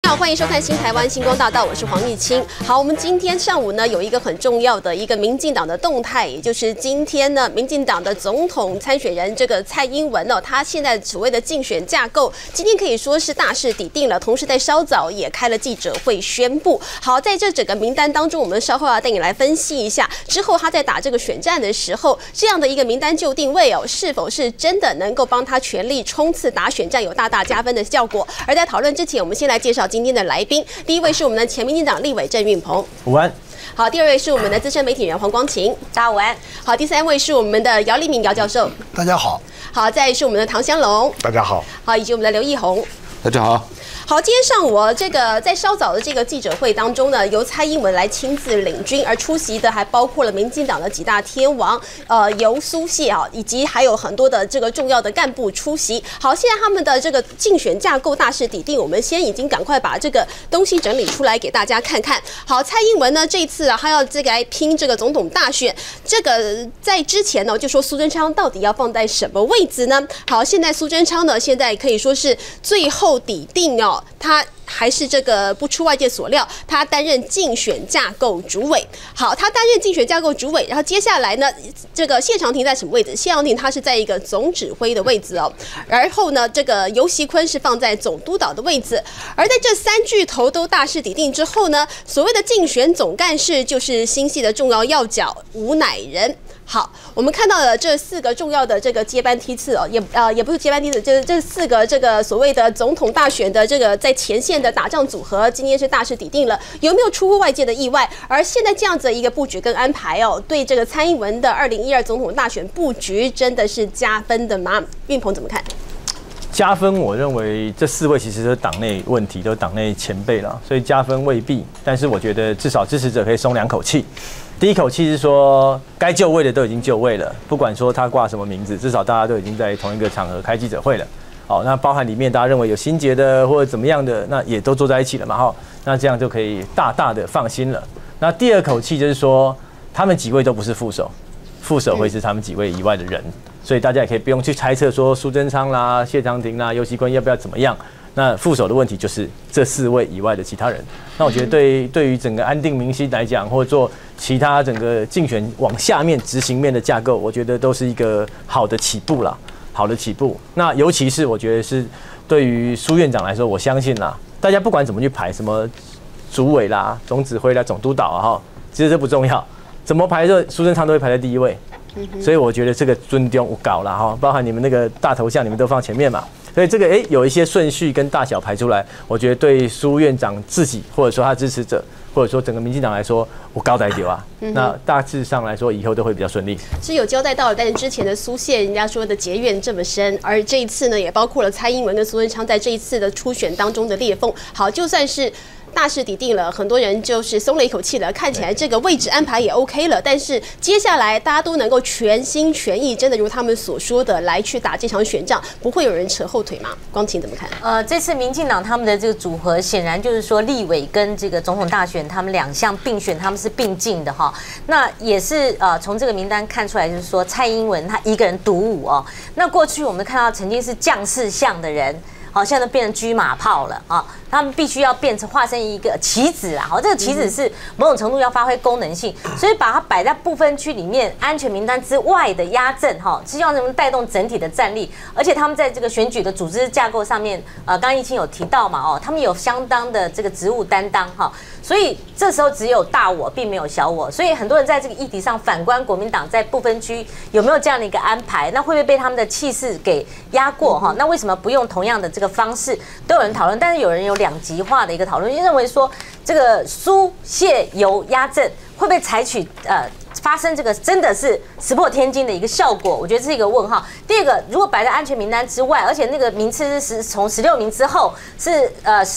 好，欢迎收看《新台湾星光大道》，我是黄玉清。好，我们今天上午呢有一个很重要的一个民进党的动态，也就是今天呢，民进党的总统参选人这个蔡英文哦，他现在所谓的竞选架构，今天可以说是大势已定了。同时在稍早也开了记者会宣布。好，在这整个名单当中，我们稍后要带你来分析一下，之后他在打这个选战的时候，这样的一个名单就定位哦，是否是真的能够帮他全力冲刺打选战，有大大加分的效果。而在讨论之前，我们先来介绍今天的来宾。第一位是我们的前民进党立委郑运鹏， 午安。 好，第二位是我们的资深媒体人黄光芹，大家午安。好，第三位是我们的姚立明姚教授， 大家好。 好，再来是我们的唐湘龙， 大家好。 好，以及我们的刘义宏， 大家好。 好，今天上午这个在稍早的这个记者会当中呢，由蔡英文来亲自领军，而出席的还包括了民进党的几大天王，游苏谢啊，以及还有很多的这个重要的干部出席。好，现在他们的这个竞选架构大势已定，我们先已经赶快把这个东西整理出来给大家看看。好，蔡英文呢这一次啊，他要这个来拼这个总统大选，这个在之前呢就说苏贞昌到底要放在什么位置呢？好，现在苏贞昌呢现在可以说是最后底定哦。他还是这个不出外界所料，他担任竞选架构主委。好，他担任竞选架构主委，然后接下来呢，这个谢长廷在什么位置？谢长廷他是在一个总指挥的位置哦。然后呢，这个游锡堃是放在总督导的位置。而在这三巨头都大势已定之后呢，所谓的竞选总干事就是新系的重要要角吴乃仁。好，我们看到了这四个重要的这个接班梯次哦，也不是接班梯次，就是这四个这个所谓的总统大选的这个在前线的打仗组合，今天是大势已定了，有没有出乎外界的意外？而现在这样子的一个布局跟安排哦，对这个蔡英文的2012总统大选布局真的是加分的吗？运鹏怎么看？ 加分，我认为这四位其实都是党内问题，都是党内前辈了，所以加分未必。但是我觉得至少支持者可以松两口气。第一口气是说，该就位的都已经就位了，不管说他挂什么名字，至少大家都已经在同一个场合开记者会了。好，那包含里面大家认为有心结的或者怎么样的，那也都坐在一起了嘛，哈，那这样就可以大大的放心了。那第二口气就是说，他们几位都不是副手，副手会是他们几位以外的人，所以大家也可以不用去猜测说苏贞昌啦、谢长廷啦、游锡堃要不要怎么样。那副手的问题就是这四位以外的其他人。那我觉得对于整个安定民心来讲，或者做其他整个竞选往下面执行面的架构，我觉得都是一个好的起步啦，好的起步。那尤其是我觉得是对于苏院长来说，我相信啦，大家不管怎么去排什么主委啦、总指挥啦、总督导啊，哈，其实这不重要，怎么排这苏贞昌都会排在第一位。所以我觉得这个尊重有搞啦哈，包含你们那个大头像，你们都放前面嘛。所以这个有一些顺序跟大小排出来，我觉得对苏院长自己或者说他支持者，或者说整个民进党来说，我高抬丢啊。那大致上来说，以后都会比较顺利。 是有交代到了，但是之前的苏谢人家说的结怨这么深，而这一次呢，也包括了蔡英文跟苏贞昌在这一次的初选当中的裂缝。好，就算是大势已定了，很多人就是松了一口气了，看起来这个位置安排也 OK 了。但是接下来大家都能够全心全意，真的如他们所说的来去打这场选仗，不会有人扯后腿吗？光芹怎么看？ 这次民进党他们的这个组合，显然就是说立委跟这个总统大选，他们两项并选，他们是并进的哈。那也是从这个名单看出来，就是说蔡英文他一个人独舞哦。那过去我们看到曾经是将士相的人。好，现在都变成车马炮了啊！他们必须要变成化身一个棋子啦。好，这个棋子是某种程度要发挥功能性，所以把它摆在不分区里面安全名单之外的压阵哈，是要能带动整体的战力。而且他们在这个选举的组织架构上面，刚刚一清有提到嘛哦，他们有相当的这个职务担当哈。所以这时候只有大我，并没有小我。所以很多人在这个议题上反观国民党在不分区有没有这样的一个安排？那会不会被他们的气势给压过哈？那为什么不用同样的这个方式？都有人讨论，但是有人有两极化的一个讨论，认为说这个苏谢游压阵会不会采取发生这个真的是石破天惊的一个效果？我觉得这是一个问号。第二个，如果摆在安全名单之外，而且那个名次是从16名之后是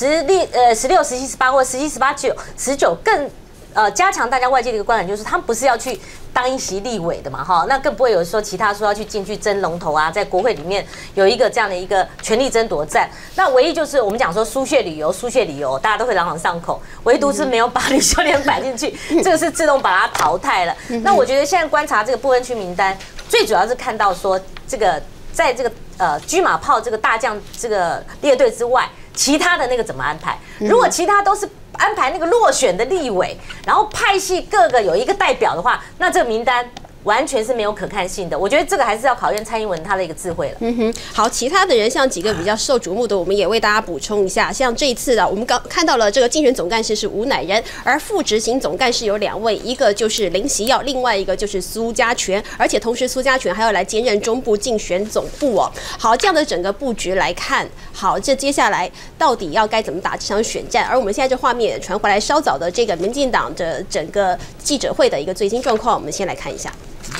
16、17、18或17、18、19更加强大家外界的一个观感，就是他们不是要去当一席立委的嘛，哈，那更不会有说其他说要去进去争龙头啊，在国会里面有一个这样的一个权力争夺战。那唯一就是我们讲说输血旅游，大家都会朗朗上口，唯独是没有把吕秀莲摆进去，这个是自动把它淘汰了。那我觉得现在观察这个不分区名单，最主要是看到说这个在这个车马炮这个大将这个列队之外， 其他的那个怎么安排？如果其他都是安排那个落选的立委，然后派系各个有一个代表的话，那这个名单完全是没有可看性的。我觉得这个还是要考验蔡英文他的一个智慧了。 好，其他的人像几个比较受瞩目的，我们也为大家补充一下。像这一次的，我们刚看到了这个竞选总干事是吴乃仁，而副执行总干事有2位，一个就是林习耀，另外一个就是苏家全，而且同时苏家全还要来兼任中部竞选总部哦。好，这样的整个布局来看，好，这接下来到底要该怎么打这场选战？而我们现在这画面也传回来稍早的这个民进党的整个记者会的一个最新状况，我们先来看一下。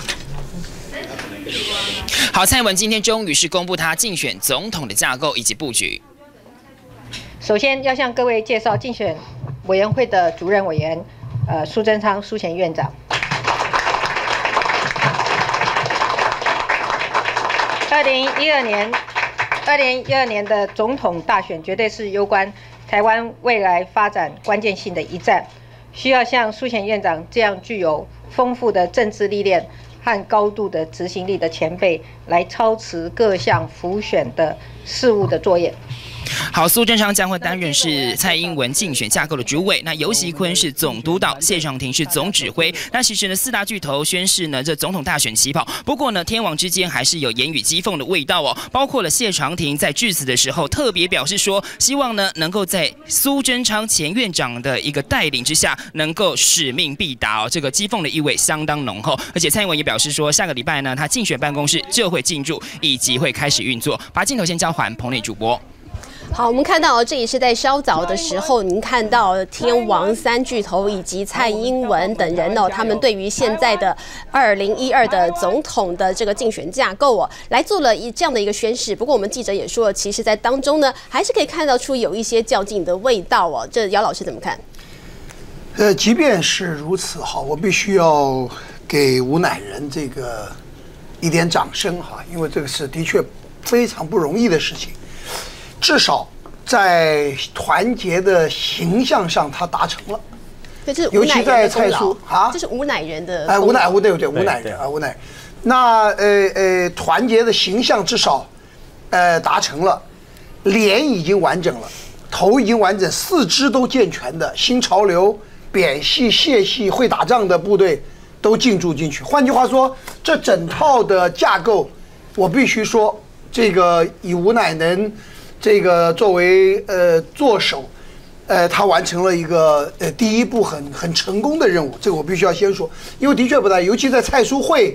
好，蔡英文今天终于是公布他竞选总统的架构以及布局。 首先要向各位介绍竞选委员会的主任委员，苏贞昌苏前院长。2012年的总统大选绝对是攸关台湾未来发展关键性的一战，需要像苏前院长这样具有丰富的政治历练和高度的执行力的前辈来操持各项辅选的事务的作业。 好，苏贞昌将会担任是蔡英文竞选架构的主委，那游锡堃是总督导，谢长廷是总指挥。那其实呢，4大巨头宣誓呢，这总统大选起跑。不过呢，天王之间还是有言语讥讽的味道哦。包括了谢长廷在致辞的时候特别表示说，希望呢能够在苏贞昌前院长的一个带领之下，能够使命必达哦。这个讥讽的意味相当浓厚。而且蔡英文也表示说，下个礼拜呢，他竞选办公室就会进驻，以及会开始运作。把镜头先交还棚内主播。 好，我们看到这也是在稍早的时候，您看到天王3巨头以及蔡英文等人哦，他们对于现在的2012的总统的这个竞选架构哦，来做了这样的一个宣示。不过我们记者也说了，其实在当中呢，还是可以看到出有一些较劲的味道哦。这姚老师怎么看？ 即便是如此哈，我必须要给吴乃仁这个一点掌声哈，因为这个是的确非常不容易的事情。至少在团结的形象上，他达成了。 对，这是尤其在蔡苏啊， 这是吴乃仁的。 吴乃仁啊，吴乃仁。那团结的形象至少达成了，脸已经完整了，头已经完整，四肢都健全的新潮流、扁系、蟹系会打仗的部队都进驻进去。换句话说，这整套的架构，我必须说，这个以吴乃仁这个作为舵手，他完成了一个第一步很成功的任务，这个我必须要先说，因为的确不大，尤其在蔡苏会，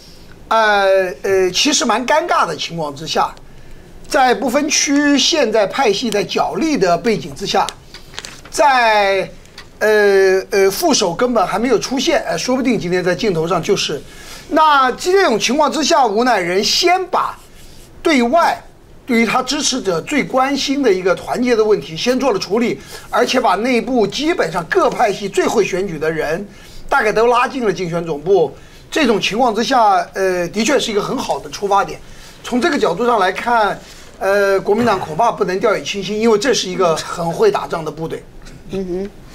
其实蛮尴尬的情况之下，在不分区现在派系在角力的背景之下，在副手根本还没有出现，说不定今天在镜头上就是，那这种情况之下，吴乃仁先把对外对于他支持者最关心的一个团结的问题先做了处理，而且把内部基本上各派系最会选举的人大概都拉进了竞选总部。这种情况之下，的确是一个很好的出发点。从这个角度上来看，国民党恐怕不能掉以轻心，因为这是一个很会打仗的部队。